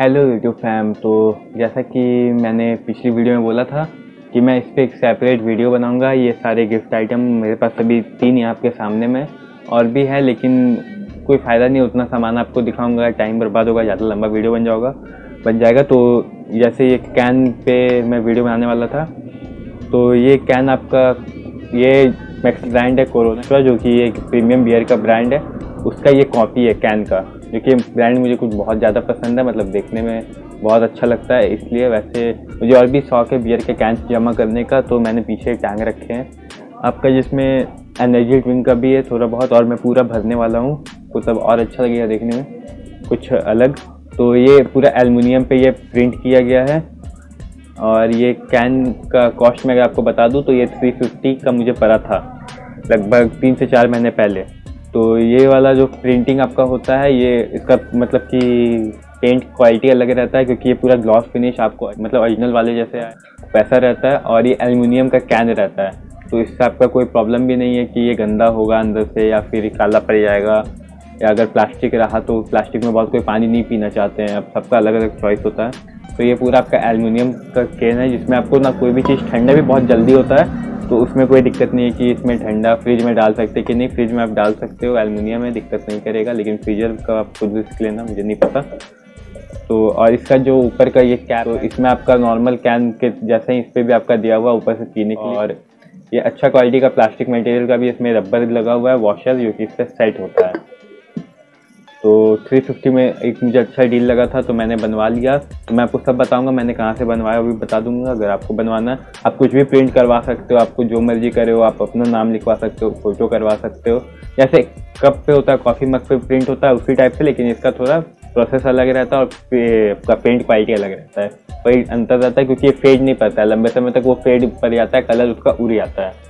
Hello YouTube fam. तो जैसा कि मैंने पिछली वीडियो में बोला था कि मैं इस पर एक सेपरेट वीडियो बनाऊंगा। ये सारे गिफ्ट आइटम मेरे पास अभी 3 यहाँ आपके सामने में और भी है, लेकिन कोई फ़ायदा नहीं, उतना सामान आपको दिखाऊंगा, टाइम बर्बाद होगा, ज़्यादा लंबा वीडियो बन जाएगा। तो जैसे ये कैन पे मैं वीडियो बनाने वाला था, तो ये कैन आपका ये मैक्स ब्रांड है कोरोना, जो कि एक प्रीमियम बियर का ब्रांड है, उसका ये कॉपी है कैन का, जो कि ब्रांड मुझे कुछ बहुत ज़्यादा पसंद है, मतलब देखने में बहुत अच्छा लगता है। इसलिए वैसे मुझे और भी शौक है बियर के कैन जमा करने का, तो मैंने पीछे टांग रखे हैं आपका, जिसमें एनर्जी ड्रिंक का भी है थोड़ा बहुत, और मैं पूरा भरने वाला हूँ, मतलब और अच्छा लगेगा देखने में कुछ अलग। तो ये पूरा एल्युमिनियम पे ये प्रिंट किया गया है। और ये कैन का कॉस्ट मैं अगर आपको बता दूँ तो ये 350 का मुझे पड़ा था लगभग 3 से 4 महीने पहले। तो ये वाला जो प्रिंटिंग आपका होता है, ये इसका मतलब कि पेंट क्वालिटी अलग रहता है, क्योंकि ये पूरा ग्लॉस फिनिश आपको मतलब ओरिजिनल वाले जैसे वैसा रहता है, और ये एल्युमिनियम का कैन रहता है, तो इससे आपका कोई प्रॉब्लम भी नहीं है कि ये गंदा होगा अंदर से या फिर काला पड़ जाएगा, या अगर प्लास्टिक रहा तो प्लास्टिक में बहुत कोई पानी नहीं पीना चाहते हैं, अब सबका अलग अलग चॉइस होता है। तो ये पूरा आपका एल्युमिनियम का कैन है, जिसमें आपको ना कोई भी चीज़ ठंडा भी बहुत जल्दी होता है, तो उसमें कोई दिक्कत नहीं है कि इसमें ठंडा फ्रिज में डाल सकते कि नहीं, फ्रिज में आप डाल सकते हो, एल्युमिनियम में दिक्कत नहीं करेगा, लेकिन फ्रीजर का आप खुद रिस्क लेना, मुझे नहीं पता। तो और इसका जो ऊपर का ये कैन, तो इसमें आपका नॉर्मल कैन के जैसे ही इस पर भी आपका दिया हुआ ऊपर से पीने के लिए, और ये अच्छा क्वालिटी का प्लास्टिक मटेरियल का भी इसमें रबर लगा हुआ है वॉशर, जो कि इससे सेट होता है। तो 350 में एक मुझे अच्छा डील लगा था, तो मैंने बनवा लिया। तो मैं आपको सब बताऊंगा मैंने कहाँ से बनवाया, वो भी बता दूंगा। अगर आपको बनवाना है, आप कुछ भी प्रिंट करवा सकते हो, आपको जो मर्जी करे हो, आप अपना नाम लिखवा सकते हो, फोटो करवा सकते हो, जैसे कप पे होता है, कॉफ़ी मग पे प्रिंट होता है उसी टाइप से, लेकिन इसका थोड़ा प्रोसेस अलग रहता है और आपका पेंट क्वालिटी अलग रहता है, वही अंतर रहता है, क्योंकि ये फेड नहीं पड़ता है, लंबे समय तक वो फेड पड़ जाता है, कलर उसका उड़ जाता है।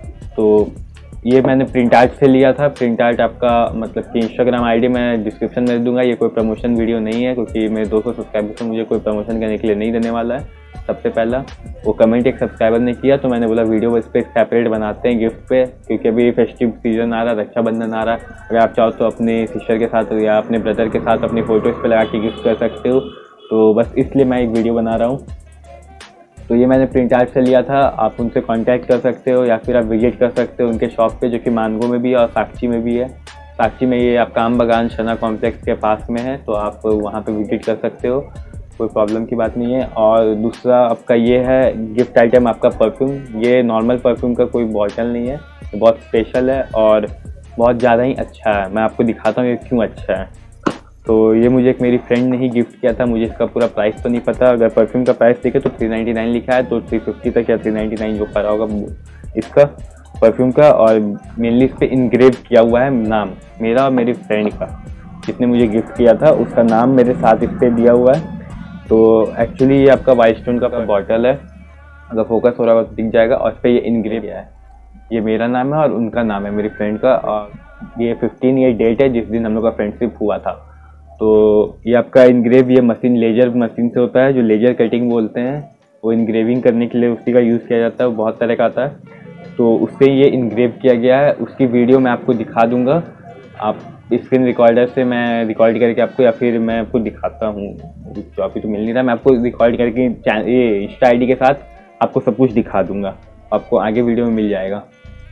तो ये मैंने प्रिंट आर्ट से लिया था। प्रिंट आर्ट आपका मतलब कि इंस्टाग्राम आईडी मैं डिस्क्रिप्शन में दूंगा, ये कोई प्रमोशन वीडियो नहीं है, क्योंकि मेरे 200 सब्सक्राइबर से मुझे कोई प्रमोशन करने के लिए नहीं देने वाला है। सबसे पहला वो कमेंट एक सब्सक्राइबर ने किया, तो मैंने बोला वीडियो इस पर सेपरेट बनाते हैं गिफ्ट पे, क्योंकि अभी फेस्टिव सीजन आ रहा है, रक्षाबंधन आ रहा है, अगर आप चाहो तो अपने सिस्टर के साथ या अपने ब्रदर के साथ अपनी फ़ोटो इस पर लगा के गिफ्ट कर सकते हो। तो बस इसलिए मैं एक वीडियो बना रहा हूँ। तो ये मैंने प्रिंट आर्ट से लिया था, आप उनसे कांटेक्ट कर सकते हो या फिर आप विजिट कर सकते हो उनके शॉप पे, जो कि मानगो में भी है और साक्षी में भी है। साक्षी में ये आपका आम बागान शना कॉम्प्लेक्स के पास में है, तो आप वहाँ पे विजिट कर सकते हो, कोई प्रॉब्लम की बात नहीं है। और दूसरा आपका ये है गिफ्ट आइटम आपका परफ्यूम। ये नॉर्मल परफ्यूम का कोई बॉटल नहीं है, बहुत स्पेशल है और बहुत ज़्यादा ही अच्छा है। मैं आपको दिखाता हूँ ये क्यों अच्छा है। तो ये मुझे एक मेरी फ्रेंड ने ही गिफ्ट किया था, मुझे इसका पूरा प्राइस तो नहीं पता, अगर परफ्यूम का प्राइस देखे तो 399 लिखा है, तो 350 तक या 399 जो पड़ा होगा इसका परफ्यूम का। और मेनली इस पर इनग्रेव किया हुआ है नाम मेरा और मेरी फ्रेंड का, जिसने मुझे गिफ्ट किया था, उसका नाम मेरे साथ इस पर दिया हुआ है। तो एक्चुअली ये आपका वाइट स्टोन का बॉटल है, अगर फोकस हो रहा होगा तो दिख जाएगा, और इस पर ये इनग्रेव किया है, ये मेरा नाम है और उनका नाम है मेरी फ्रेंड का, और ये 15 ये डेट है जिस दिन हम लोग का फ्रेंडशिप हुआ था। तो ये आपका इनग्रेव ये मशीन लेजर मशीन से होता है, जो लेजर कटिंग बोलते हैं, वो इनग्रेविंग करने के लिए उसी का यूज़ किया जाता है, वो बहुत तरह का आता है, तो उससे ये इनग्रेव किया गया है। उसकी वीडियो मैं आपको दिखा दूंगा, आप स्क्रीन रिकॉर्डर से मैं रिकॉर्ड करके आपको, या फिर मैं आपको दिखाता हूँ, जो अभी तो मिल नहीं रहा, मैं आपको रिकॉर्ड करके ये इंस्टा आईडी के साथ आपको सब कुछ दिखा दूंगा, आपको आगे वीडियो में मिल जाएगा।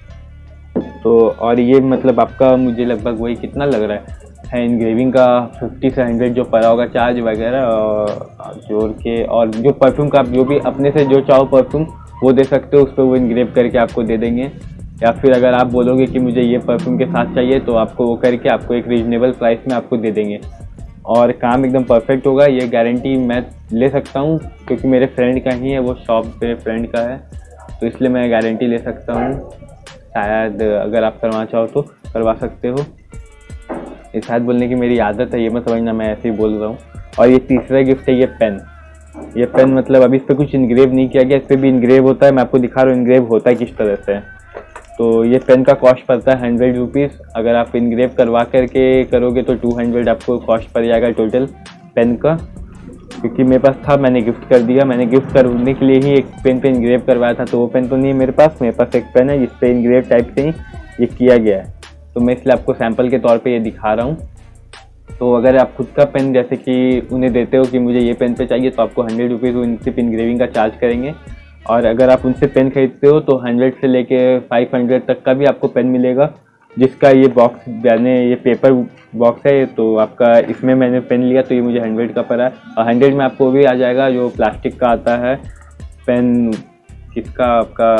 तो और ये मतलब आपका मुझे लगभग वही कितना लग रहा है इनग्रेविंग का 50 से 100 जो पड़ा होगा चार्ज वगैरह जोड़ के, और जो परफ्यूम का आप जो भी अपने से जो चाहो परफ्यूम वो दे सकते हो, उस पर वो इनग्रेव करके आपको दे देंगे। या फिर अगर आप बोलोगे कि मुझे ये परफ्यूम के साथ चाहिए, तो आपको वो करके आपको एक रीजनेबल प्राइस में आपको दे देंगे, और काम एकदम परफेक्ट होगा, ये गारंटी मैं ले सकता हूँ, क्योंकि मेरे फ्रेंड का ही है वो शॉप, मेरे फ्रेंड का है, तो इसलिए मैं गारंटी ले सकता हूँ। शायद अगर आप करवाना चाहो तो करवा सकते हो, ये शायद बोलने की मेरी आदत है, ये मत समझना मैं ऐसे ही बोल रहा हूँ। और ये तीसरा गिफ्ट है ये पेन। ये पेन मतलब अभी इस पर कुछ इनग्रेव नहीं किया गया, इस पर भी इनग्रेव होता है, मैं आपको दिखा रहा हूँ इनग्रेव होता है किस तरह से। तो ये पेन का कॉस्ट पड़ता है 100 रुपीज़, अगर आप इनग्रेव करवा करके करोगे तो 200 आपको कॉस्ट पड़ जाएगा टोटल पेन का, क्योंकि मेरे पास था, मैंने गिफ्ट कर दिया। मैंने गिफ्ट करने के लिए ही एक पेन पे इनग्रेव करवाया था, तो वो पेन तो नहीं है मेरे पास एक पेन है जिस पे इनग्रेव टाइप से ही ये किया गया है, तो मैं इसलिए आपको सैंपल के तौर पे ये दिखा रहा हूँ। तो अगर आप खुद का पेन जैसे कि उन्हें देते हो कि मुझे ये पेन पे चाहिए, तो आपको 100 रुपीज़ उनसे इनग्रेविंग का चार्ज करेंगे। और अगर आप उनसे पेन खरीदते हो तो 100 से लेके 500 तक का भी आपको पेन मिलेगा, जिसका ये बॉक्स मैंने ये पेपर बॉक्स है, तो आपका इसमें मैंने पेन लिया तो ये मुझे 100 का पड़ा। और 100 में आपको भी आ जाएगा जो प्लास्टिक का आता है पेन, किसका आपका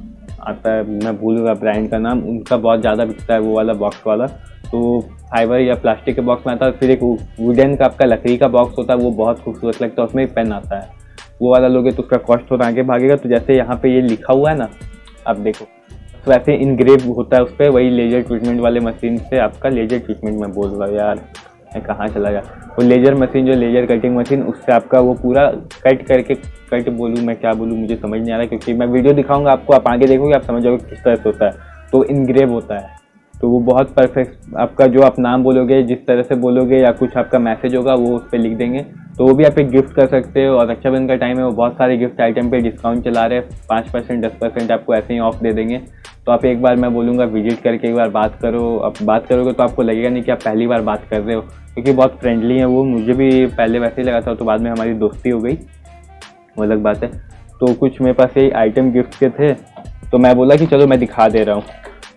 आता है मैं भूल गया ब्रांड का नाम, उनका बहुत ज़्यादा बिकता है वो वाला बॉक्स वाला। तो फाइबर या प्लास्टिक के बॉक्स में आता है। फिर एक वुडन का आपका लकड़ी का बॉक्स होता है, वो बहुत खूबसूरत लगता है, उसमें एक पेन आता है, वो वाला लोगे तो उसका कॉस्ट थोड़ा आगे भागेगा। तो जैसे यहाँ पे ये लिखा हुआ है ना, आप देखो, तो वैसे इनग्रेव होता है उस पर, वही लेजर ट्रीटमेंट वाले मशीन से आपका लेजर ट्रीटमेंट में बोल रहा यार मैं कहाँ चला गया, वो लेजर मशीन जो लेजर कटिंग मशीन, उससे आपका वो पूरा कट करके, कट बोलूँ मैं क्या बोलूँ मुझे समझ नहीं आ रहा, क्योंकि मैं वीडियो दिखाऊंगा आपको, आप आगे देखोगे आप समझ जाओगे किस तरह से होता है। तो इनग्रेव होता है, तो वो बहुत परफेक्ट आपका जो आप नाम बोलोगे, जिस तरह से बोलोगे या कुछ आपका मैसेज होगा वो उस पर लिख देंगे, तो वो भी आप एक गिफ्ट कर सकते हो। और रक्षाबंधन का टाइम है, वो बहुत सारे गिफ्ट आइटम पे डिस्काउंट चला रहे हैं, 5% 10% आपको ऐसे ही ऑफ दे देंगे। तो आप एक बार मैं बोलूँगा विजिट करके एक बार बात करो। आप बात करोगे तो आपको लगेगा नहीं कि आप पहली बार बात कर रहे हो, क्योंकि बहुत फ्रेंडली है वो, मुझे भी पहले वैसे ही लगा था, तो बाद में हमारी दोस्ती हो गई, वो अलग बात है। तो कुछ मेरे पास यही आइटम गिफ्ट के थे, तो मैं बोला कि चलो मैं दिखा दे रहा हूँ,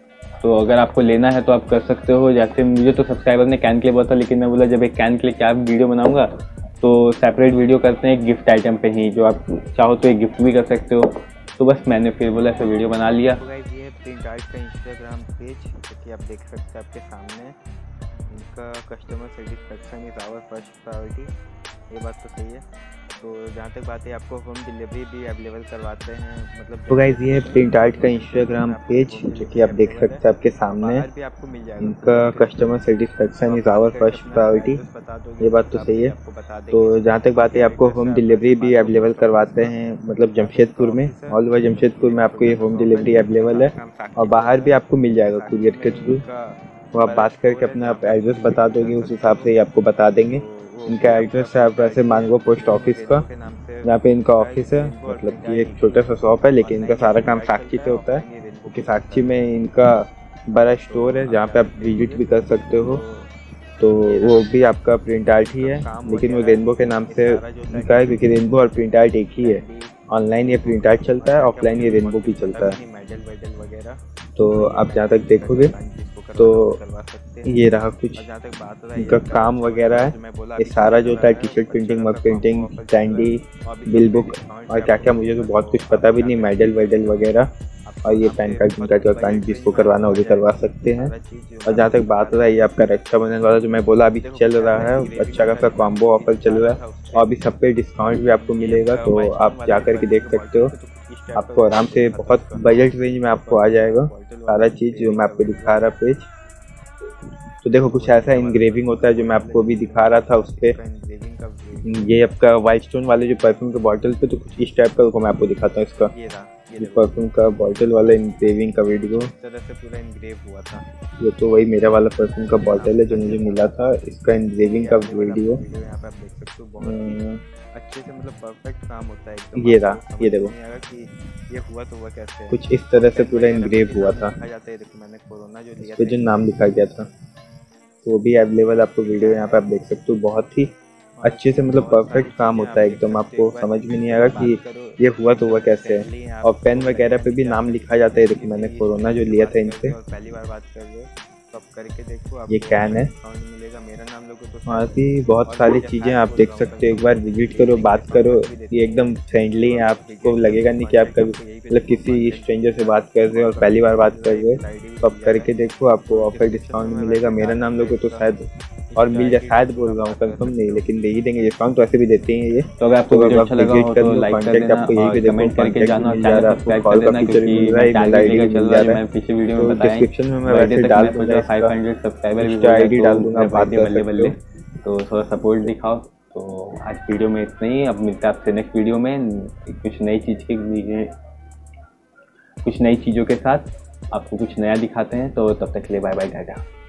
तो अगर आपको लेना है तो आप कर सकते हो। जैसे मुझे तो सब्सक्राइबर ने कैन के लिए बोला था, लेकिन मैं बोला जब एक कैन के लिए क्या वीडियो बनाऊंगा तो सेपरेट वीडियो करते हैं एक गिफ्ट आइटम पे ही, जो आप चाहो तो एक गिफ्ट भी कर सकते हो। तो बस मैंने फिर बोला ऐसा वीडियो बना लिया। तो गाइस ये प्रिंट आर्ट का इंस्टाग्राम पेज, जो कि आप देख सकते हैं आपके सामने, इनका customer satisfaction is our first priority, ये बात तो सही है। तो जहाँ तक बात है, आपको होम डिलीवरी भी अवेलेबल करवाते हैं, मतलब। तो गाइस ये प्रिंट आर्ट का इंस्टाग्राम पेज, जो कि आप देख सकते हैं आपके सामने, भी आपको मिल जाएगा। इनका customer satisfaction is our first priority, ये बात तो सही है। तो जहाँ तक बात है, आपको होम डिलीवरी भी अवेलेबल करवाते हैं, मतलब जमशेदपुर में, ऑल ओवर जमशेदपुर में आपको ये होम डिलीवरी अवेलेबल है, और बाहर भी आपको मिल जाएगा कुरियर के थ्रू। तो आप बात करके अपना आप एड्रेस बता दोगे, उस हिसाब से ही आपको बता देंगे। इनका एड्रेस है, आप ऐसे मान लो पोस्ट ऑफिस का, जहाँ पे इनका ऑफिस है, मतलब कि एक छोटा सा शॉप है, लेकिन इनका सारा काम साक्षी से होता है, क्योंकि साक्षी में इनका बड़ा स्टोर है जहाँ पे आप विजिट भी कर सकते हो। तो वो भी आपका प्रिंट आर्ट ही है, लेकिन वो रेनबो के नाम से इनका है, क्योंकि रेनबो और प्रिंट आर्ट एक ही है। ऑनलाइन ये प्रिंट आर्ट चलता है, ऑफलाइन ये रेनबो भी चलता है। तो आप जहाँ तक देखोगे तो ये रहा कुछ इनका काम वगैरह है, ये सारा जो होता है T shirt printing, mug printing, candy, bill book और क्या क्या, मुझे तो बहुत कुछ पता भी नहीं, मेडल वेडल वगैरह। और ये पैन कार्ड जिनका जो पैन जिसको करवाना वो भी करवा सकते हैं। और जहाँ तक बात हो रहा है, ये आपका रक्षाबंधन वाला जो मैं बोला अभी चल रहा है, अच्छा खासा कॉम्बो ऑफर चल रहा है, और अभी सब पे डिस्काउंट भी आपको मिलेगा, तो आप जा कर के देख सकते हो। आपको आराम से बहुत बजट रेंज में आपको आ जाएगा सारा चीज़ जो मैं आपको दिखा रहा पेज। तो देखो कुछ ऐसा इनग्रेविंग होता है जो मैं आपको अभी दिखा रहा था उस पर, ये आपका वाइल्ड स्टोन वाले जो परफ्यूम के बॉटल पे, तो कुछ इस टाइप का रुको मैं आपको दिखाता हूँ इसका परफ्यूम का बॉटल वाला इनग्रेविंग का वीडियो। इस तरह से पूरा इनग्रेव हुआ था। ये तो वही मेरा वाला परफ्यूम का बॉटल है जो मुझे मिला था, इसका इनग्रेविंग का वीडियो। यहाँ पे आप देख सकते हो, बहुत अच्छे से, मतलब परफेक्ट काम होता है एकदम। ये रहा, ये देखो कि ये हुआ तो हुआ कैसे, कुछ इस तरह से पूरा इनग्रेव हुआ था। देखो मैंने कोरोना जो लिया पे जो नाम लिखा गया था वो भी अवेलेबल आपको वीडियो यहाँ पे आप देख सकते हो। बहुत ही अच्छे से, मतलब परफेक्ट काम होता है एकदम, आपको समझ में नहीं आएगा कि ये हुआ तो हुआ कैसे है। और पेन वगैरह पे भी नाम लिखा जाता है, देखो मैंने कोरोना जो लिया था इनसे, पहली बार बात कर रहे हो तो आप करके देखो, ये कैन है। मिलेगा, मेरा नाम लोगों तो और भी बहुत सारी चीज़ें आप देख सकते हो, एक बार विजिट करो, बात करो, ये एकदम फ्रेंडली है, आपको लगेगा नहीं कि आप कभी मतलब किसी स्ट्रेंजर से बात कर रहे हो और पहली बार बात कर रहे हो। तो आप करके देखो, आपको ऑफर डिस्काउंट मिलेगा, मेरा नाम लोगों तो शायद और मिल जाए, शायद बोल रहा हूँ कंफर्म नहीं, लेकिन दे ही देंगे डिस्काउंट, तो ऐसे भी देते हैं ये। तो अगर आपको वीडियो अच्छा लगा हो तो लाइक कर देना आपको यही और कमेंट करके जाना, मिल जा रहा है, सब्सक्राइब कॉल कर का देना, फीचर क्योंकि मिल रहा है, ईमेल आईडी मिल जा रहा है। मैं पिछले वीडियो में बताया डिस्क्रिप्शन में मैं वैसे डाल दूंगा, 500 सब्सक्राइबर भी आईडी डाल दूंगा, बात कर अवेलेबल है, तो थोड़ा सपोर्ट दिखाओ। तो आज वीडियो में इतना ही, अब मिलते हैं आपसे नेक्स्ट वीडियो में कुछ नई चीज़ों के साथ, आपको कुछ नया दिखाते हैं। तो तब तक के लिए बाय बाय टाटा।